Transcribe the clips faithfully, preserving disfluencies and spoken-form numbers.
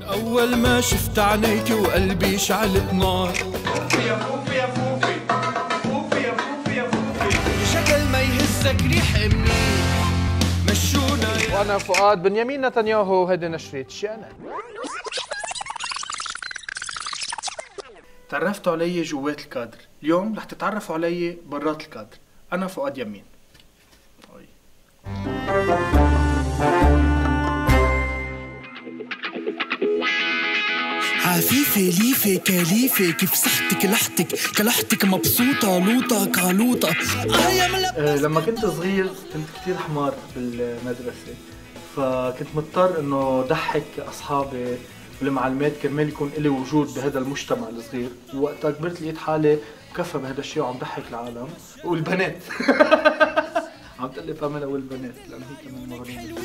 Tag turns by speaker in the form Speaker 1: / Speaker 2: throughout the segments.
Speaker 1: أول ما شفت عينيك وقلبي شعلت نار.
Speaker 2: فوفي يا فوفي يا فوفي فوفي يا فوفي يا فوفي
Speaker 1: شكل ما يهزك ريح منيح مشونا.
Speaker 3: وأنا فؤاد بنيامين نتنياهو، هيدي نشرة شأنك.
Speaker 4: تعرفتوا علي جوات الكادر، اليوم رح تتعرفوا علي برات الكادر. أنا فؤاد يمين.
Speaker 1: عفيفة ليفة كليفة كيف صحتك لحتك كلحتك مبسوطة لوطة كالوطة.
Speaker 4: أه لما كنت صغير كنت كتير حمار بالمدرسة، فكنت مضطر انه ضحك اصحابي والمعلمات كرمال يكون لي وجود بهذا المجتمع الصغير، ووقتها كبرت لقيت حالي مكفى بهذا الشيء وعم ضحك العالم والبنات. عم تقول لي باميلا والبنات لانه هي كمان مغنية.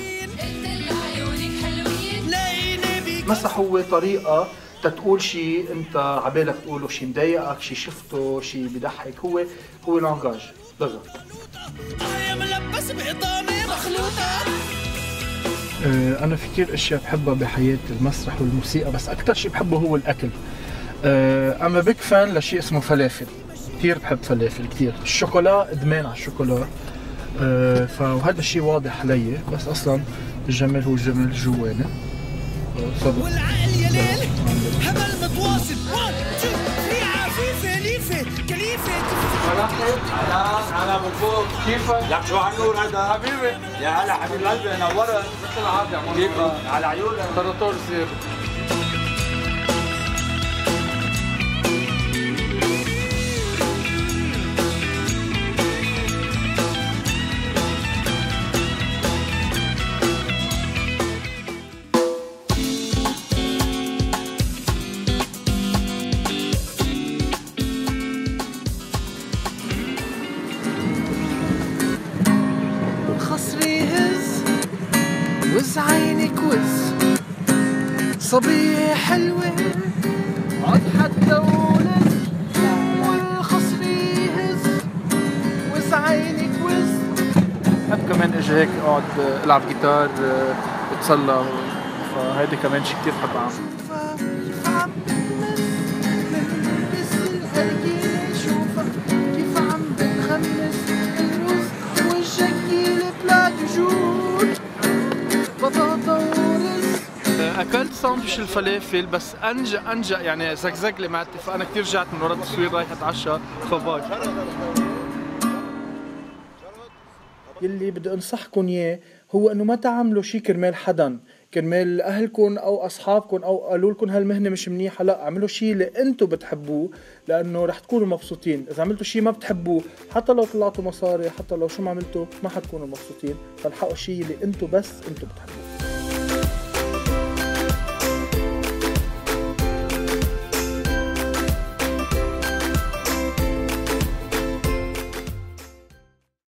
Speaker 4: مسح هو طريقة تتقول شيء انت عبالك تقوله، شيء مضايقك، شيء شفته، شيء بضحك، هو هو لانجاج لغة. أنا في كثير أشياء بحبها بحياة المسرح والموسيقى، بس أكثر شيء بحبه هو الأكل. أنا بيك فان لشيء اسمه فلافل، كثير بحب فلافل كثير. الشوكولا إدمان على الشوكولا، فهذا الشيء واضح علي، بس أصلا الجمال هو الجمال جواني.
Speaker 1: والعقل يا ليل همل متواصل. واحد اثنين ثلاثة عفيفة ليفة كليفة.
Speaker 5: مرحب على على ابو فوق، كيفك؟ لك شو عالنور هذا حبيبي؟ يا هلا حبيب قلبي نورت. مثل العافية عمو. كيفك؟ على عيونك. ترطور زير.
Speaker 1: وز عينك وز صبية حلوة عد حتى ولز والخصر يهز وز عينك وز.
Speaker 4: بحب كمان اجي هيك اقعد العب جيتار اتسلى، فهيدي كمان شيء كثير بحب اعمله.
Speaker 1: عم بتمس من بس الهرجيلة شوفك كيف عم بتغمس الرز والشكيل بلا دجوج بطاطا ورز.
Speaker 4: اكلت ساندويش الفلافل بس انجا انجا يعني زقزق لي معدتي، فانا كثير جعت من ورا التصوير رايح اتعشى، فباي. يلي بدي انصحكم اياه هو انه ما تعملوا شيء كرمال حدا، كرمال اهلكم او اصحابكم او قالوا لكم هالمهنه مش منيحه، لا اعملوا شيء اللي انتم بتحبوه لانه رح تكونوا مبسوطين. اذا عملتوا شيء ما بتحبوه حتى لو طلعتوا مصاري، حتى لو شو ما عملتوا ما حتكونوا مبسوطين، فالحقوا الشيء اللي انتم بس انتم بتحبوه.